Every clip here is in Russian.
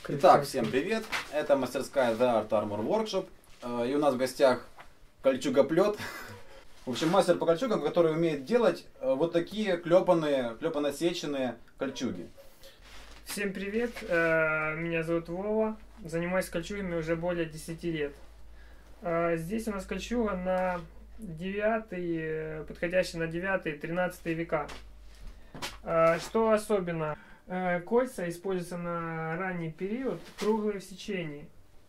Итак, всем привет! Это мастерская The Art Armor Workshop. И у нас в гостях кольчугоплет. В общем, мастер по кольчугам, который умеет делать вот такие клепано-сеченные кольчуги. Всем привет! Меня зовут Вова. Занимаюсь кольчугами уже более 10 лет. Здесь у нас кольчуга на 9, подходящая на 9-13 века. Что особенно? Кольца используются на ранний период, круглые в сечении,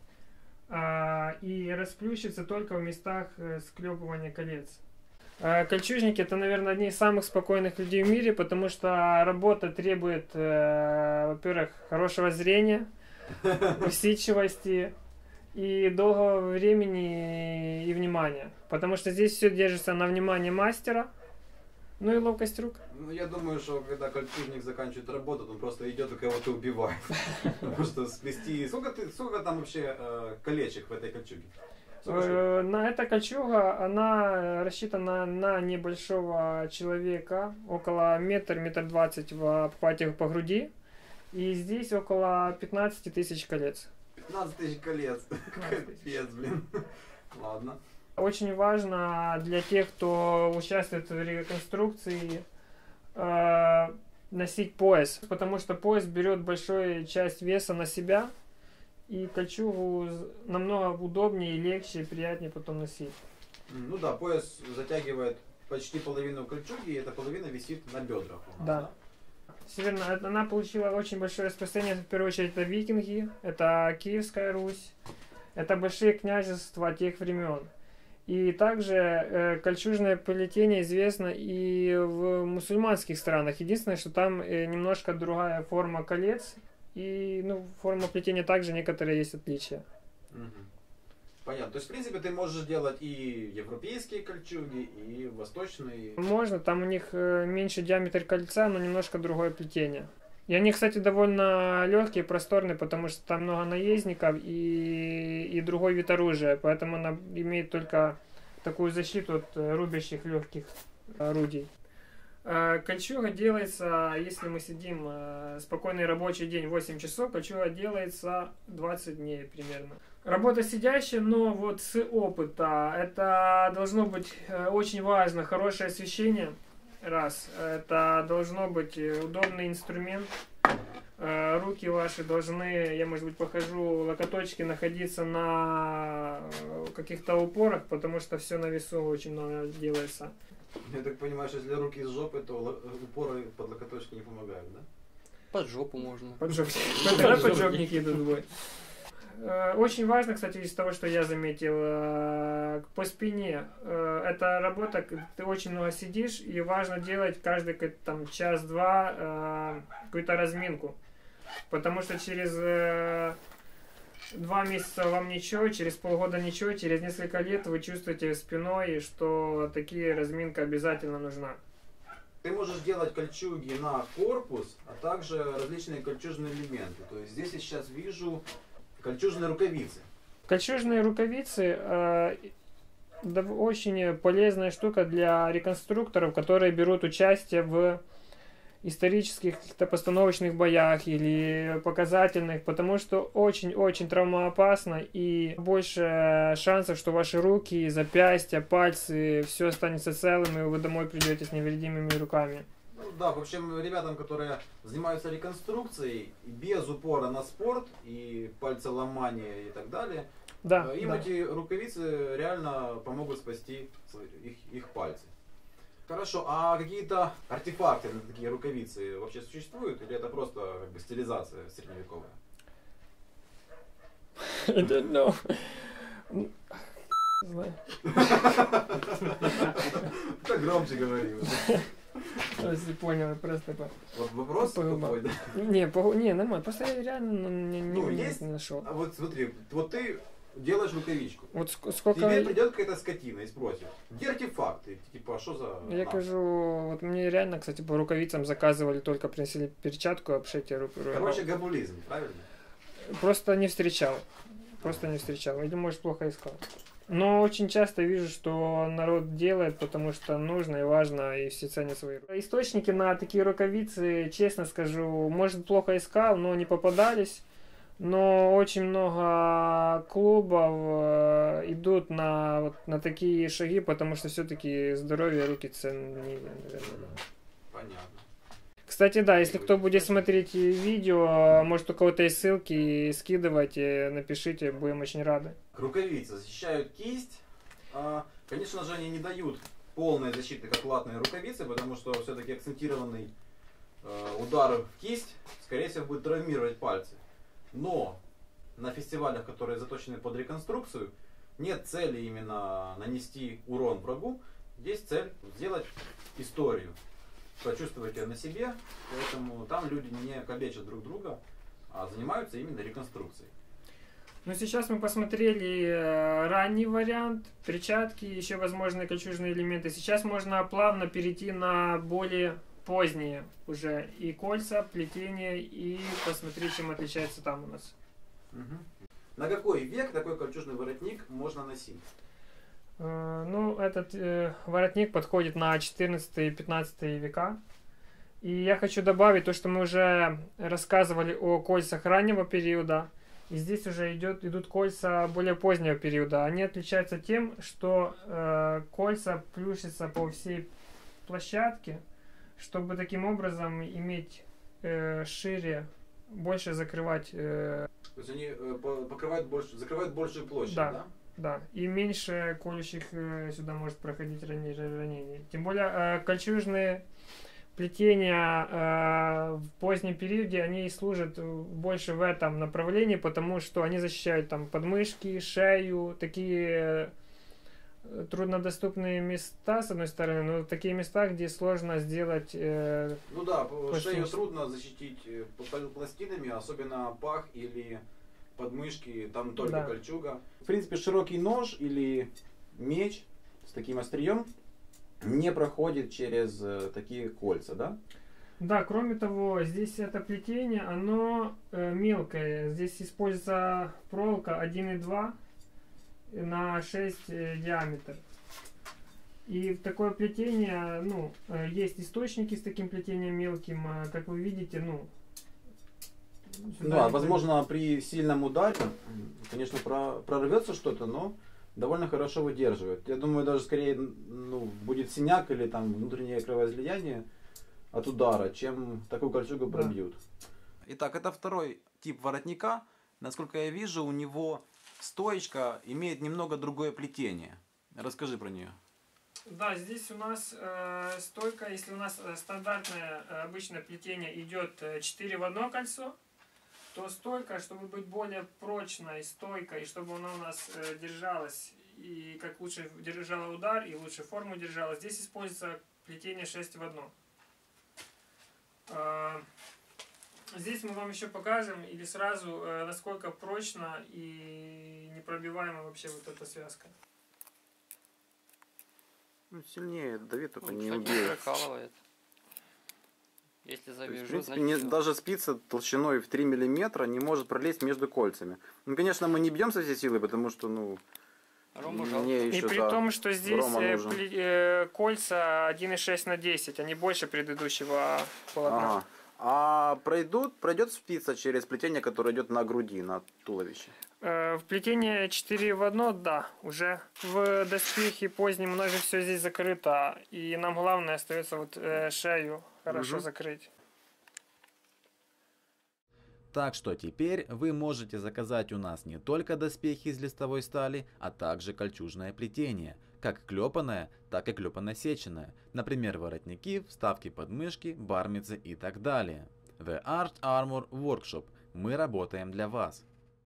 и расплющиваются только в местах склепывания колец. Кольчужники — это, наверное, одни из самых спокойных людей в мире, потому что работа требует, во-первых, хорошего зрения, усидчивости и долгого времени и внимания, потому что здесь все держится на внимании мастера, ну и ловкость рук. Ну, я думаю, что когда кольчужник заканчивает работу, он просто идет и кого-то убивает. Потому что сплести... Сколько там вообще колечек в этой кольчуге? На эта кольчуга, она рассчитана на небольшого человека, около метр 20 в обхвате по груди. И здесь около 15 тысяч колец. 15 тысяч колец. Капец, блин. Ладно. Очень важно для тех, кто участвует в реконструкции, носить пояс, потому что пояс берет большую часть веса на себя, и кольчугу намного удобнее, легче и приятнее потом носить. Ну да, пояс затягивает почти половину кольчуги, и эта половина висит на бедрах. Да. Северная, она получила очень большое распространение, в первую очередь, это викинги, это Киевская Русь, это большие княжества тех времен. И также кольчужное плетение известно и в мусульманских странах. Единственное, что там немножко другая форма колец. И форма плетения также некоторые есть отличия. Понятно. То есть, в принципе, ты можешь делать и европейские кольчуги, и восточные. Можно, там у них меньше диаметр кольца, но немножко другое плетение. И они, кстати, довольно легкие, просторные, потому что там много наездников и другой вид оружия. Поэтому она имеет только такую защиту от рубящих легких орудий. Кольчуга делается, если мы сидим спокойный рабочий день 8 часов, кольчуга делается 20 дней примерно. Работа сидящая, но вот с опыта это должно быть очень важно, хорошее освещение. Раз, это должно быть удобный инструмент, руки ваши должны, я может быть покажу, локоточки находиться на каких-то упорах, потому что все на весу очень много делается. Я так понимаю, что если руки из жопы, то упоры под локоточки не помогают, да? Под жопу можно. Поджопники идут в бой. Очень важно, кстати, из того, что я заметил, по спине. Это работа, ты очень много сидишь, и важно делать каждый там час-два какую-то разминку. Потому что через 2 месяца вам ничего, через полгода ничего, через несколько лет вы чувствуете спиной, что такие разминка обязательно нужна. Ты можешь делать кольчуги на корпус, а также различные кольчужные элементы. То есть здесь я сейчас вижу кольчужные рукавицы. Кольчужные рукавицы очень полезная штука для реконструкторов, которые берут участие в исторических каких-то постановочных боях или показательных, потому что очень-очень травмоопасно и больше шансов, что ваши руки, запястья, пальцы, все останется целым, и вы домой придете с невредимыми руками. Да, в общем, ребятам, которые занимаются реконструкцией без упора на спорт и пальцеломания и так далее, да, им эти рукавицы реально помогут спасти их пальцы. Хорошо, а какие-то артефакты на такие рукавицы вообще существуют, или это просто как бы стилизация средневековая? I don't know. Так громче говори уже. Если понял, просто вот вопрос тупой, да? Не, нормально, просто я реально не нашел. А вот смотри, вот ты делаешь рукавичку. Вот сколько... Тебе придет какая-то скотина и спросит, где артефакты? Типа, что за... Я скажу, вот мне реально, кстати, по рукавицам заказывали, только принесли перчатку, обшитие руку. Короче, габулизм, правильно? Просто не встречал. Или, может, плохо искал. Но очень часто вижу, что народ делает, потому что нужно и важно, и все ценят свои руки. Источники на такие рукавицы, честно скажу, может, плохо искал, но не попадались. Но очень много клубов идут на такие шаги, потому что все-таки здоровье руки ценнее, наверное. Понятно. Кстати, да, если кто будет смотреть видео, может у кого-то есть ссылки, скидывайте, напишите, будем очень рады. Рукавицы защищают кисть. Конечно же, они не дают полной защиты, как латные рукавицы, потому что все-таки акцентированный удар в кисть, скорее всего, будет травмировать пальцы. Но на фестивалях, которые заточены под реконструкцию, нет цели именно нанести урон врагу. Есть цель сделать историю, прочувствовать ее на себе. Поэтому там люди не калечат друг друга, а занимаются именно реконструкцией. Ну, сейчас мы посмотрели ранний вариант, перчатки, еще возможные кольчужные элементы. Сейчас можно плавно перейти на более поздние уже и кольца, плетения, и посмотреть, чем отличается там у нас. На какой век такой кольчужный воротник можно носить? Ну, этот воротник подходит на 14-15 века. И я хочу добавить то, что мы уже рассказывали о кольцах раннего периода. И здесь уже идут кольца более позднего периода. Они отличаются тем, что кольца плющатся по всей площадке, чтобы таким образом иметь шире, больше закрывать. То есть они закрывают большую площадь, да? Да, и меньше колющих сюда может проходить ранений. Тем более кольчужные плетения в позднем периоде, они служат больше в этом направлении, потому что они защищают там подмышки, шею, такие труднодоступные места, с одной стороны, но такие места, где сложно сделать... Ну да, шею трудно защитить пластинами, особенно пах или подмышки, там только кольчуга. В принципе, широкий нож или меч с таким острием не проходит через такие кольца, да? Да, кроме того, здесь это плетение, оно мелкое. Здесь используется проволока 1,2 на 6 диаметр. И такое плетение, ну, есть источники с таким плетением мелким, как вы видите, ну... Да, возможно, при сильном ударе, конечно, прорвется что-то, но довольно хорошо выдерживает. Я думаю, даже скорее будет синяк или там внутреннее кровоизлияние от удара, чем такую кольчугу пробьют. Итак, это второй тип воротника. Насколько я вижу, у него стоечка имеет немного другое плетение. Расскажи про нее. Да, здесь у нас стойка, если у нас стандартное обычное плетение идет 4 в одно кольцо, то стойка, чтобы быть более прочной, стойкой, чтобы она у нас держалась и как лучше держала удар и лучше форму держала, здесь используется плетение 6 в 1. Здесь мы вам еще покажем или сразу, насколько прочно и непробиваема вообще вот эта связка. Ну, сильнее давит, только не убьет. Прокалывает. Если завяжу, в принципе, даже спица толщиной в 3 мм не может пролезть между кольцами. Ну, конечно, мы не бьем со всей силы, потому что, и при том, что здесь кольца 1,6 на 10, они больше предыдущего полотна. Ага. А пройдет спица через плетение, которое идет на груди, на туловище? В плетение 4 в 1, да, уже в доспехе позднем у нас же все здесь закрыто, и нам главное остается вот шею хорошо закрыть. Так что теперь вы можете заказать у нас не только доспехи из листовой стали, а также кольчужное плетение, как клепанное, так и клепано-сеченное, например, воротники, вставки под мышки, бармицы и так далее. The Art Armor Workshop. Мы работаем для вас.